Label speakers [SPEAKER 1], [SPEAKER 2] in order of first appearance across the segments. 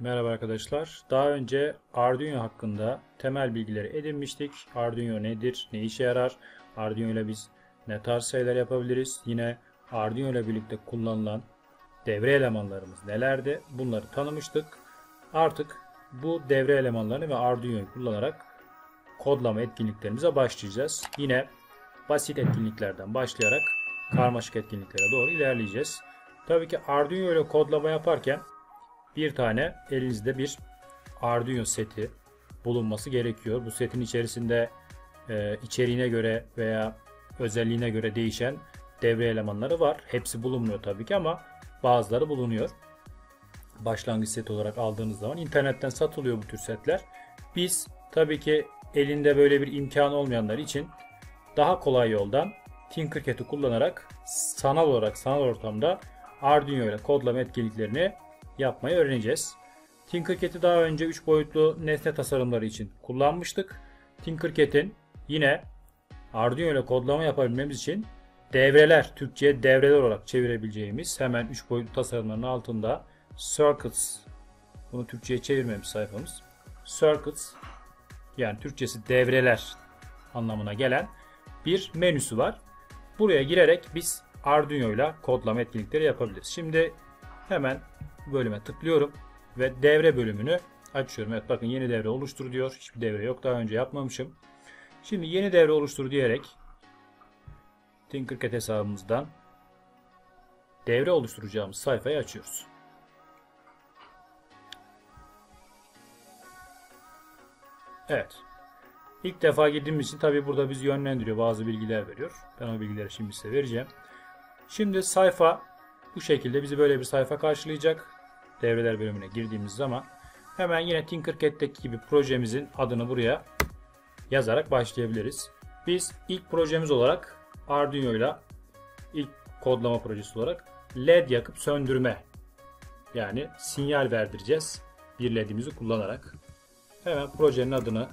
[SPEAKER 1] Merhaba arkadaşlar. Daha önce Arduino hakkında temel bilgileri edinmiştik. Arduino nedir? Ne işe yarar? Arduino ile biz ne tarz şeyler yapabiliriz? Yine Arduino ile birlikte kullanılan devre elemanlarımız nelerdi? Bunları tanımıştık. Artık bu devre elemanlarını ve Arduino'yu kullanarak kodlama etkinliklerimize başlayacağız. Yine basit etkinliklerden başlayarak karmaşık etkinliklere doğru ilerleyeceğiz. Tabii ki Arduino ile kodlama yaparken bir tane elinizde bir Arduino seti bulunması gerekiyor. Bu setin içerisinde içeriğine göre veya özelliğine göre değişen devre elemanları var. Hepsi bulunmuyor tabii ki ama bazıları bulunuyor. Başlangıç seti olarak aldığınız zaman internetten satılıyor bu tür setler. Biz tabii ki elinde böyle bir imkan olmayanlar için daha kolay yoldan Tinkercad'i kullanarak sanal ortamda Arduino ile kodlama etkinliklerini yapmayı öğreneceğiz. Tinkercad'i daha önce 3 boyutlu nesne tasarımları için kullanmıştık. Tinkercad'in yine Arduino ile kodlama yapabilmemiz için devreler, Türkçe'ye devreler olarak çevirebileceğimiz hemen 3 boyutlu tasarımların altında circuits, bunu Türkçe'ye çevirmemiş sayfamız. Circuits, yani Türkçesi devreler anlamına gelen bir menüsü var. Buraya girerek biz Arduino ile kodlama etkinlikleri yapabiliriz. Şimdi hemen bölüme tıklıyorum ve devre bölümünü açıyorum. Evet, bakın yeni devre oluştur diyor. Hiçbir devre yok. Daha önce yapmamışım. Şimdi yeni devre oluştur diyerek Tinkercad hesabımızdan devre oluşturacağımız sayfayı açıyoruz. Evet. İlk defa girdiğimiz için tabi burada bizi yönlendiriyor. Bazı bilgiler veriyor. Ben o bilgileri şimdi size vereceğim. Şimdi sayfa bu şekilde bizi böyle bir sayfa karşılayacak. Devreler bölümüne girdiğimiz zaman hemen yine Tinkercad'deki gibi projemizin adını buraya yazarak başlayabiliriz. Biz ilk projemiz olarak Arduino ile ilk kodlama projesi olarak LED yakıp söndürme, yani sinyal verdireceğiz bir LED'imizi kullanarak. Hemen projenin adını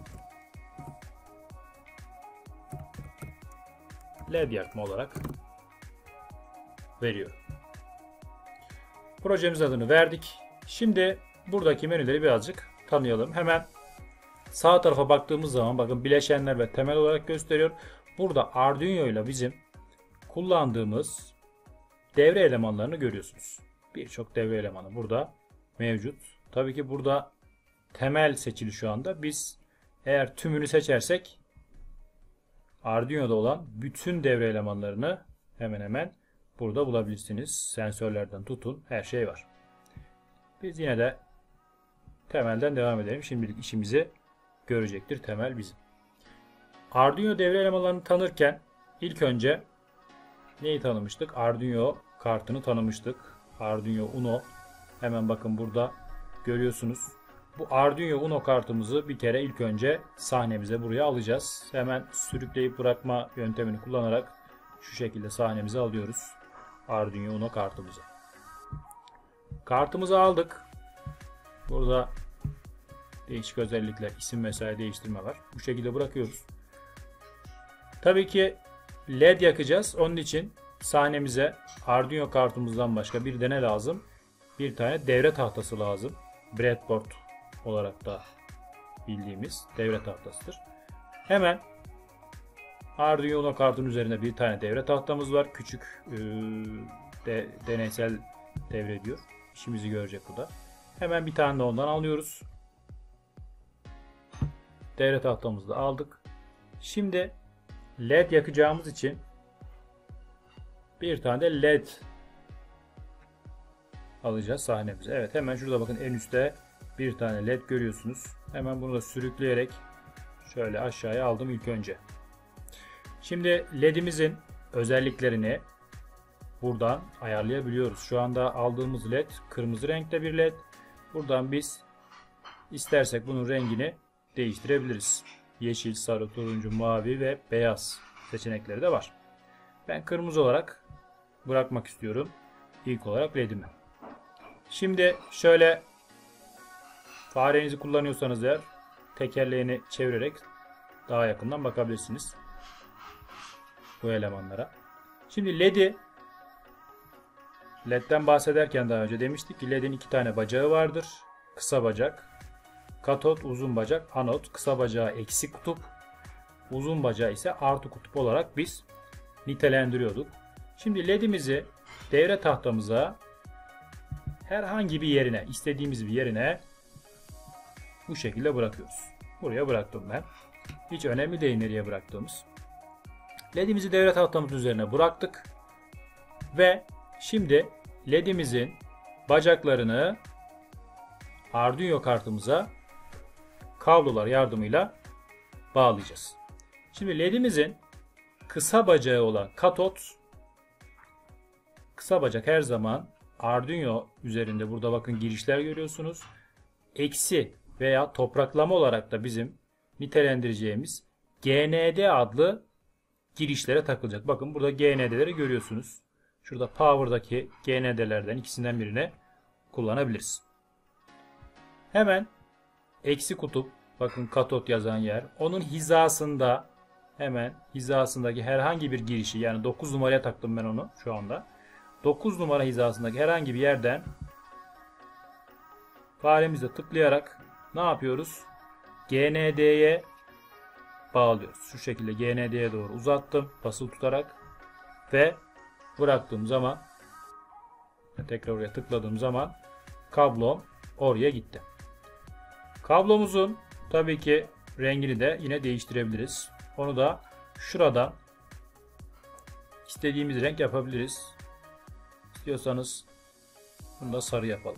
[SPEAKER 1] LED yakma olarak veriyorum. Projemizin adını verdik. Şimdi buradaki menüleri birazcık tanıyalım. Hemen sağ tarafa baktığımız zaman bakın bileşenler ve temel olarak gösteriyor. Burada Arduino ile bizim kullandığımız devre elemanlarını görüyorsunuz. Birçok devre elemanı burada mevcut. Tabii ki burada temel seçili şu anda. Biz eğer tümünü seçersek Arduino'da olan bütün devre elemanlarını hemen hemen burada bulabilirsiniz. Sensörlerden tutun, her şey var. Biz yine de temelden devam edelim. Şimdilik işimizi görecektir temel bizim. Arduino devre elemanlarını tanırken ilk önce neyi tanımıştık? Arduino kartını tanımıştık. Arduino Uno. Hemen bakın burada görüyorsunuz. Bu Arduino Uno kartımızı bir kere ilk önce sahnemize buraya alacağız. Hemen sürükleyip bırakma yöntemini kullanarak şu şekilde sahnemize alıyoruz Arduino Uno kartımızı. Kartımızı aldık. Burada değişik özellikler, isim vesaire değiştirme var. Bu şekilde bırakıyoruz. Tabii ki LED yakacağız. Onun için sahnemize Arduino kartımızdan başka bir de ne lazım? Bir tane devre tahtası lazım. Breadboard olarak da bildiğimiz devre tahtasıdır. Hemen Arduino Uno kartının üzerinde bir tane devre tahtamız var. Küçük deneysel devre diyor. İşimizi görecek bu da. Hemen bir tane de ondan alıyoruz. Devre tahtamızı da aldık. Şimdi LED yakacağımız için bir tane de LED alacağız sahnemize. Evet, hemen şurada bakın en üstte bir tane LED görüyorsunuz. Hemen bunu da sürükleyerek şöyle aşağıya aldım ilk önce. Şimdi LED'imizin özelliklerini buradan ayarlayabiliyoruz. Şu anda aldığımız LED kırmızı renkte bir LED. Buradan biz istersek bunun rengini değiştirebiliriz. Yeşil, sarı, turuncu, mavi ve beyaz seçenekleri de var. Ben kırmızı olarak bırakmak istiyorum ilk olarak LED'imi. Şimdi şöyle farenizi kullanıyorsanız eğer tekerleğini çevirerek daha yakından bakabilirsiniz bu elemanlara. Şimdi LED'den bahsederken daha önce demiştik ki LED'in iki tane bacağı vardır. kısa bacak, katot, uzun bacak, anot, kısa bacağı eksi kutup, uzun bacağı ise artı kutup olarak biz nitelendiriyorduk. Şimdi ledimizi devre tahtamıza herhangi bir yerine, istediğimiz bir yerine bu şekilde bırakıyoruz. Buraya bıraktım ben. Hiç önemli değil nereye bıraktığımız. Ledimizi devre tahtamızın üzerine bıraktık. Ve şimdi ledimizin bacaklarını Arduino kartımıza kablolar yardımıyla bağlayacağız. Şimdi ledimizin kısa bacağı olan katot, kısa bacak her zaman Arduino üzerinde, burada bakın girişler görüyorsunuz. Eksi veya topraklama olarak da bizim nitelendireceğimiz GND adlı girişlere takılacak. Bakın burada GND'leri görüyorsunuz. Şurada Power'daki GND'lerden ikisinden birini kullanabiliriz. Hemen eksi kutup, bakın katot yazan yer, onun hizasında, hemen hizasındaki herhangi bir girişi, yani 9 numaraya taktım ben onu şu anda. 9 numara hizasındaki herhangi bir yerden faremizle tıklayarak ne yapıyoruz? GND'ye bağlıyoruz. Şu şekilde GND'ye doğru uzattım basılı tutarak ve bıraktığım zaman, tekrar oraya tıkladığım zaman kablom oraya gitti. Kablomuzun tabii ki rengini de yine değiştirebiliriz. Onu da şurada istediğimiz renk yapabiliriz. İstiyorsanız bunu da sarı yapalım.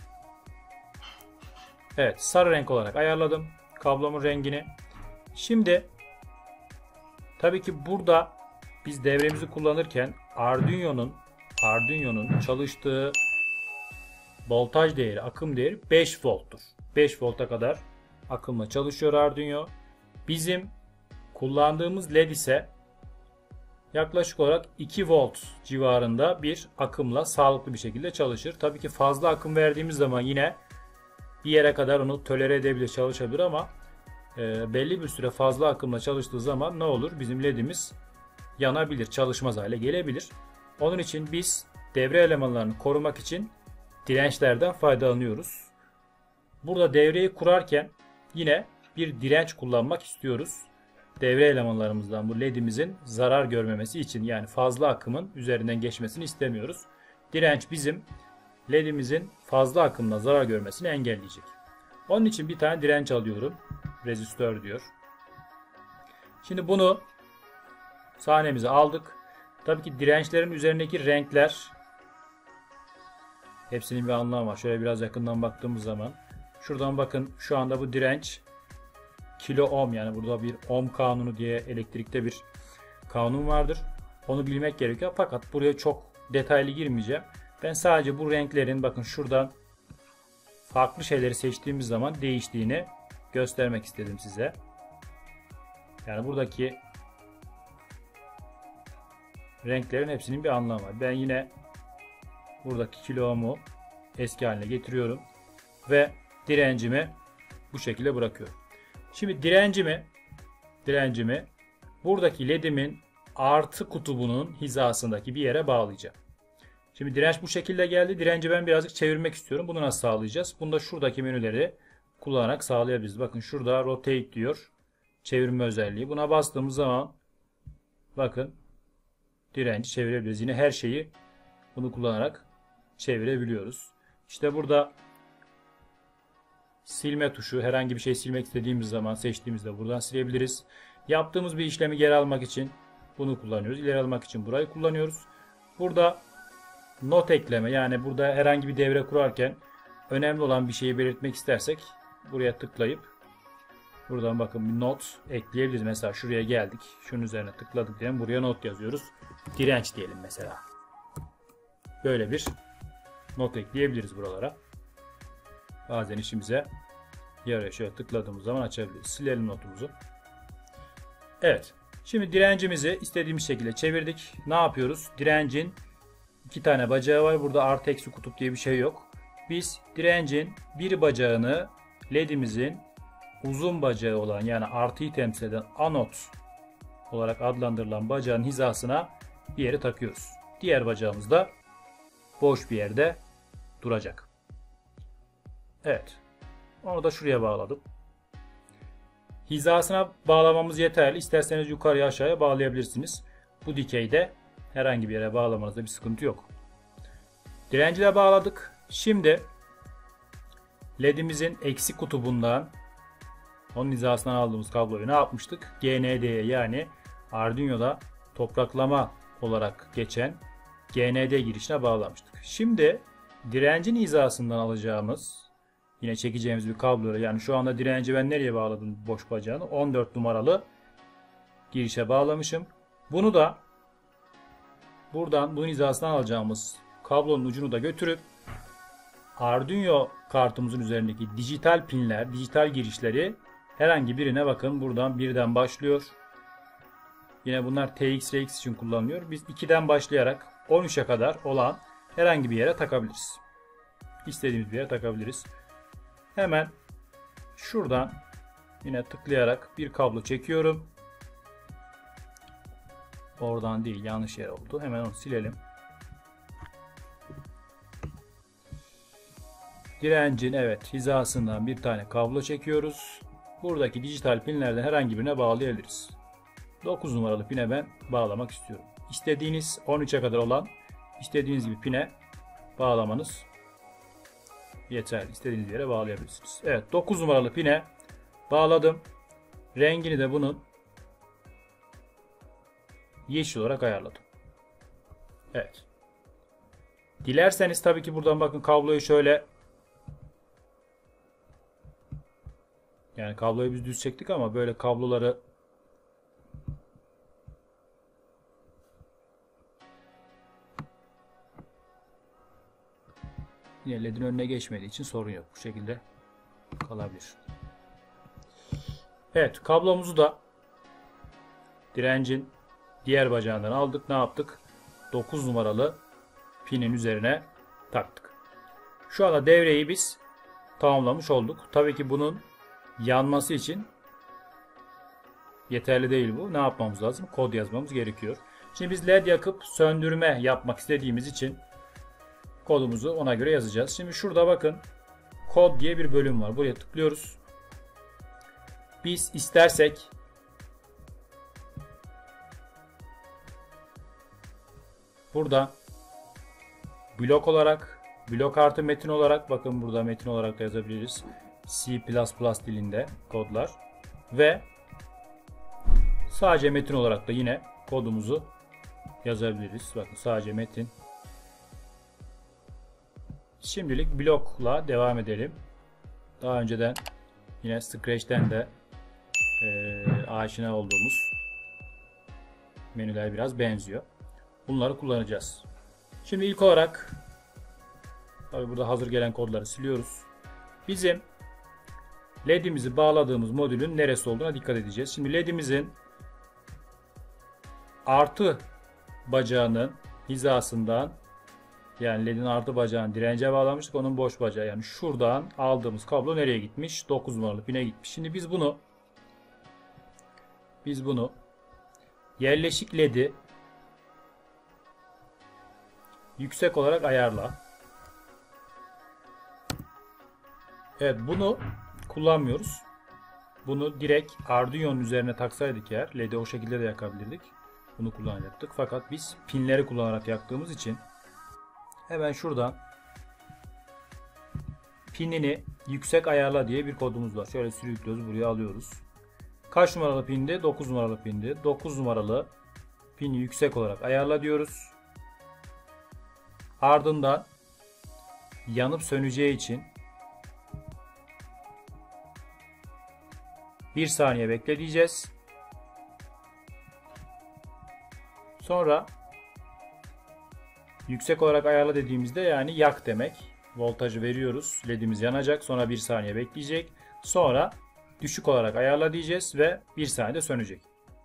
[SPEAKER 1] Evet, sarı renk olarak ayarladım kablomun rengini. Şimdi tabii ki burada biz devremizi kullanırken Arduino'nun çalıştığı voltaj değeri, akım değeri 5 volttur. 5 volta kadar akımla çalışıyor Arduino. Bizim kullandığımız led ise yaklaşık olarak 2 volt civarında bir akımla sağlıklı bir şekilde çalışır. Tabii ki fazla akım verdiğimiz zaman yine bir yere kadar onu tolere edebilir, çalışabilir ama belli bir süre fazla akımla çalıştığı zaman ne olur? Bizim ledimiz yanabilir, çalışmaz hale gelebilir. Onun için biz devre elemanlarını korumak için dirençlerden faydalanıyoruz. Burada devreyi kurarken yine bir direnç kullanmak istiyoruz. Devre elemanlarımızdan bu ledimizin zarar görmemesi için, yani fazla akımın üzerinden geçmesini istemiyoruz. Direnç bizim ledimizin fazla akımla zarar görmesini engelleyecek. Onun için bir tane direnç alıyorum. Rezistör diyor. Şimdi bunu sahnemize aldık. Tabii ki dirençlerin üzerindeki renkler, hepsinin bir anlamı var. Şöyle biraz yakından baktığımız zaman şuradan bakın, şu anda bu direnç kilo ohm, yani burada bir ohm kanunu diye elektrikte bir kanun vardır. Onu bilmek gerekiyor. Fakat buraya çok detaylı girmeyeceğim. Ben sadece bu renklerin, bakın şuradan farklı şeyleri seçtiğimiz zaman değiştiğini göstermek istedim size. Yani buradaki renklerin hepsinin bir anlamı var. Ben yine buradaki kilo ohm'u eski haline getiriyorum ve direncimi bu şekilde bırakıyorum. Şimdi direncimi buradaki ledimin artı kutubunun hizasındaki bir yere bağlayacağım. Şimdi direnç bu şekilde geldi. Direnci ben birazcık çevirmek istiyorum. Bunu nasıl sağlayacağız? Bunu da şuradaki menüleri kullanarak sağlayabiliriz. Bakın şurada rotate diyor. Çevirme özelliği. Buna bastığımız zaman bakın direnci çevirebiliriz. Yine her şeyi bunu kullanarak çevirebiliyoruz. İşte burada silme tuşu, herhangi bir şey silmek istediğimiz zaman seçtiğimizde buradan silebiliriz. Yaptığımız bir işlemi geri almak için bunu kullanıyoruz. İleri almak için burayı kullanıyoruz. Burada not ekleme, yani burada herhangi bir devre kurarken önemli olan bir şeyi belirtmek istersek buraya tıklayıp buradan bakın bir not ekleyebiliriz. Mesela şuraya geldik. Şunun üzerine tıkladık diyelim. Buraya not yazıyoruz. Direnç diyelim mesela. Böyle bir not ekleyebiliriz buralara. Bazen işimize yarıyor. Şöyle tıkladığımız zaman açabiliriz. Silelim notumuzu. Evet. Şimdi direncimizi istediğimiz şekilde çevirdik. Ne yapıyoruz? Direncin iki tane bacağı var. Burada artı eksi kutup diye bir şey yok. Biz direncin bir bacağını ledimizin uzun bacağı olan, yani artıyı temsil eden anot olarak adlandırılan bacağın hizasına bir yere takıyoruz. Diğer bacağımız da boş bir yerde duracak. Evet. Onu da şuraya bağladım. Hizasına bağlamamız yeterli. İsterseniz yukarıya aşağıya bağlayabilirsiniz. Bu dikeyde herhangi bir yere bağlamanızda bir sıkıntı yok. Direnci de bağladık. Şimdi LED'imizin eksi kutubundan onun hizasından aldığımız kabloyu ne yapmıştık? GND'ye yani Arduino'da topraklama olarak geçen GND girişine bağlamıştık. Şimdi direncin hizasından alacağımız yine çekeceğimiz bir kabloyla yani şu anda direnci ben nereye bağladım boş bacağını? 14 numaralı girişe bağlamışım. Bunu da buradan bunun hizasından alacağımız kablonun ucunu da götürüp Arduino kartımızın üzerindeki dijital pinler, dijital girişleri herhangi birine bakın buradan birden başlıyor. Yine bunlar TX, RX için kullanılıyor. Biz 2'den başlayarak 13'e kadar olan herhangi bir yere takabiliriz. İstediğimiz bir yere takabiliriz. Hemen şuradan yine tıklayarak bir kablo çekiyorum. Oradan değil, yanlış yer oldu. Hemen onu silelim. Direncin evet hizasından bir tane kablo çekiyoruz. Buradaki dijital pinlerden herhangi birine bağlayabiliriz. 9 numaralı pine ben bağlamak istiyorum. İstediğiniz 13'e kadar olan istediğiniz gibi pine bağlamanız yeterli. İstediğiniz yere bağlayabilirsiniz. Evet 9 numaralı pine bağladım. Rengini de bunun yeşil olarak ayarladım. Evet. Dilerseniz tabii ki buradan bakın kabloyu şöyle yani kabloyu biz düz çektik ama böyle kabloları yine LED'in önüne geçmediği için sorun yok. Bu şekilde kalabilir. Evet kablomuzu da direncin diğer bacağından aldık. Ne yaptık? 9 numaralı pinin üzerine taktık. Şu anda devreyi biz tamamlamış olduk. Tabii ki bunun yanması için yeterli değil bu. Ne yapmamız lazım? Kod yazmamız gerekiyor. Şimdi biz LED yakıp söndürme yapmak istediğimiz için kodumuzu ona göre yazacağız. Şimdi şurada bakın kod diye bir bölüm var. Buraya tıklıyoruz. Biz istersek burada blok olarak, blok artı metin olarak bakın burada metin olarak da yazabiliriz. C++ dilinde kodlar ve sadece metin olarak da yine kodumuzu yazabiliriz. Bakın sadece metin. Şimdilik blokla devam edelim. Daha önceden yine Scratch'ten de aşina olduğumuz menüler biraz benziyor. Bunları kullanacağız. Şimdi ilk olarak tabii burada hazır gelen kodları siliyoruz. Bizim LED'imizi bağladığımız modülün neresi olduğuna dikkat edeceğiz. Şimdi LED'imizin artı bacağının hizasından yani LED'in artı bacağını dirence bağlamıştık. Onun boş bacağı yani şuradan aldığımız kablo nereye gitmiş? 9 numaralı pine gitmiş. Şimdi biz bunu yerleşik LED'i yüksek olarak ayarla. Evet bunu kullanmıyoruz. Bunu direkt Arduino'nun üzerine taksaydık eğer LED'i o şekilde de yakabilirdik. Bunu kullanacaktık. Fakat biz pinleri kullanarak yaktığımız için hemen şuradan pinini yüksek ayarla diye bir kodumuz var. Şöyle sürüklüyoruz. Buraya alıyoruz. Kaç numaralı pinde? 9 numaralı pinde. 9 numaralı pini yüksek olarak ayarla diyoruz. Ardından yanıp söneceği için 1 saniye bekle diyeceğiz. Sonra yüksek olarak ayarla dediğimizde yani yak demek. Voltajı veriyoruz. LED'imiz yanacak. Sonra 1 saniye bekleyecek. Sonra düşük olarak ayarla diyeceğiz ve 1 saniyede sönecek.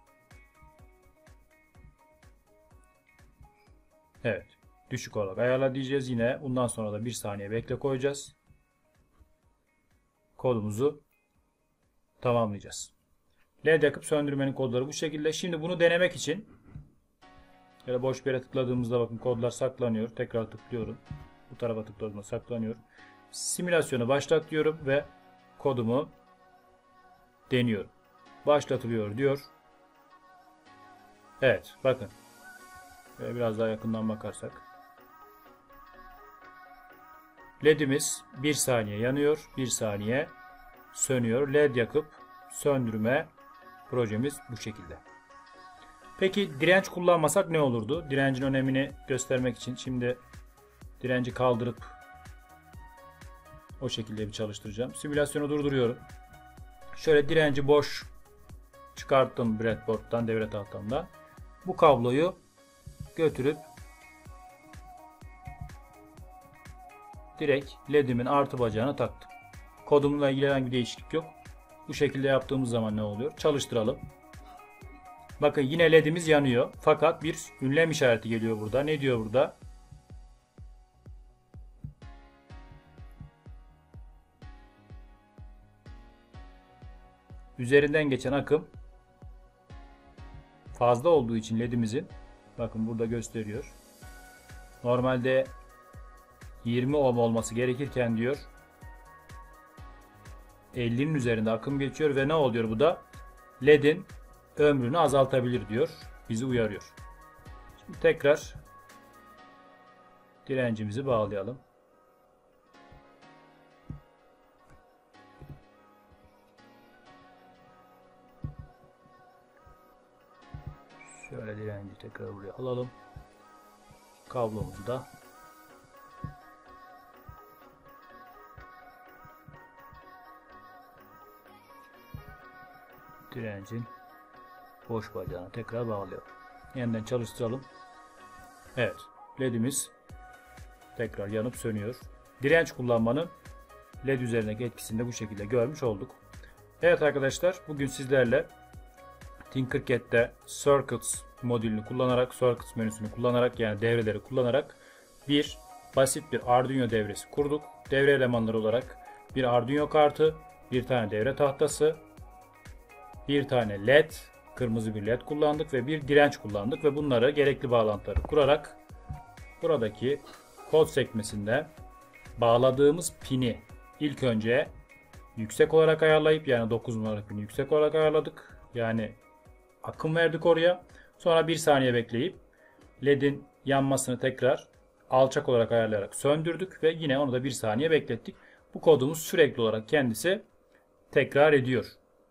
[SPEAKER 1] Evet. Düşük olarak ayarla diyeceğiz. Yine bundan sonra da 1 saniye bekle koyacağız. Kodumuzu tamamlayacağız. LED yakıp söndürmenin kodları bu şekilde. Şimdi bunu denemek için böyle boş bir yere tıkladığımızda bakın kodlar saklanıyor. Tekrar tıklıyorum. Bu tarafa tıkladığımda saklanıyor. Simülasyonu başlat diyorum ve kodumu deniyorum. Başlatılıyor diyor. Evet, bakın. Biraz daha yakından bakarsak. LED'imiz 1 saniye yanıyor, 1 saniye sönüyor. LED yakıp söndürme projemiz bu şekilde. Peki direnç kullanmasak ne olurdu? Direncin önemini göstermek için şimdi direnci kaldırıp o şekilde bir çalıştıracağım. Simülasyonu durduruyorum. Şöyle direnci boş çıkarttım breadboard'dan, devre tahtamdan. Bu kabloyu götürüp direkt LED'imin artı bacağına taktım. Kodumla ilgili herhangi bir değişiklik yok. Bu şekilde yaptığımız zaman ne oluyor? Çalıştıralım. Bakın yine LED'imiz yanıyor. Fakat bir ünlem işareti geliyor burada. Ne diyor burada? Üzerinden geçen akım fazla olduğu için LED'imizin, bakın burada gösteriyor. Normalde 20 ohm olması gerekirken diyor 50'nin üzerinde akım geçiyor ve ne oluyor bu da? LED'in ömrünü azaltabilir diyor. Bizi uyarıyor. Şimdi tekrar direncimizi bağlayalım. Şöyle direnci tekrar buraya alalım. Kablomuzu da direncin boş bacağına tekrar bağlayalım. Yeniden çalıştıralım. Evet, LED'imiz tekrar yanıp sönüyor. Direnç kullanmanın LED üzerindeki etkisini de bu şekilde görmüş olduk. Evet arkadaşlar, bugün sizlerle Tinkercad'de Circuits modülünü kullanarak, Circuits menüsünü kullanarak, yani devreleri kullanarak basit bir Arduino devresi kurduk. Devre elemanları olarak bir Arduino kartı, bir tane devre tahtası, bir tane LED, kırmızı bir LED kullandık ve bir direnç kullandık ve bunları gerekli bağlantıları kurarak buradaki kod sekmesinde bağladığımız pini ilk önce yüksek olarak ayarlayıp, yani 9 numaralı pini yüksek olarak ayarladık. Yani akım verdik oraya. Sonra 1 saniye bekleyip LED'in yanmasını tekrar alçak olarak ayarlayarak söndürdük ve yine onu da 1 saniye beklettik. Bu kodumuz sürekli olarak kendisi tekrar ediyor.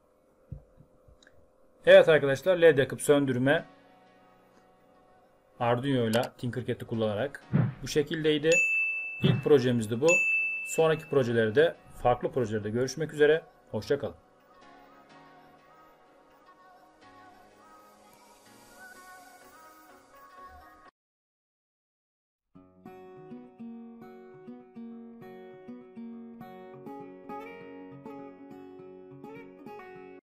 [SPEAKER 1] Evet arkadaşlar, LED yakıp söndürme Arduino ile Tinkercad'i kullanarak bu şekildeydi. İlk projemizdi bu. Sonraki projelerde, farklı projelerde görüşmek üzere. Hoşça kalın.